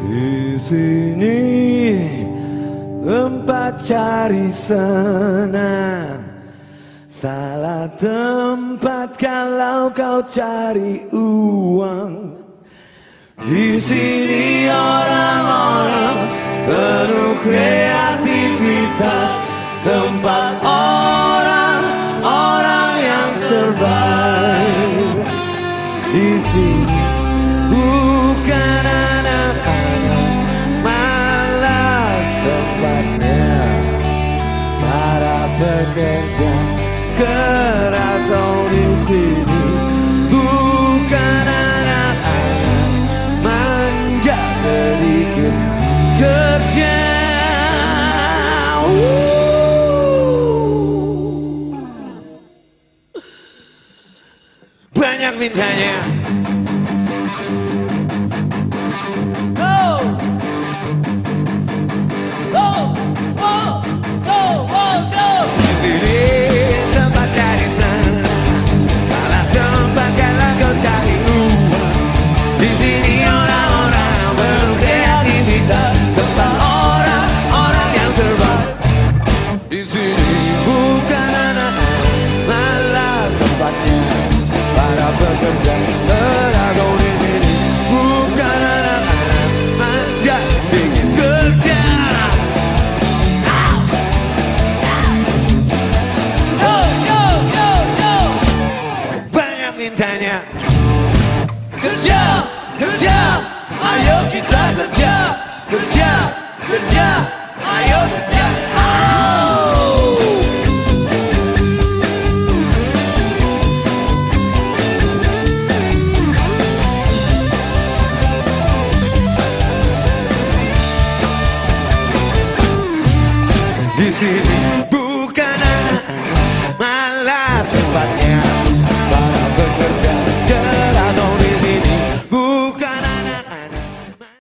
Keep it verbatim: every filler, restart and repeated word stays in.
Di sini tempat cari senang, salah tempat kalau kau cari uang. Di sini orang-orang penuh kreativitas, tempat orang-orang yang survive. Di sini bukan anak-anak malas, tempatnya para pekerja keras. Oh, di sini bukan anak-anak manja, sedikit kerja. Banyak mintanya. Mintanya kerja, kerja, ayo kita kerja, kerja, kerja, ayo kerja. Oh! Di sini bukan anak malas, tempatnya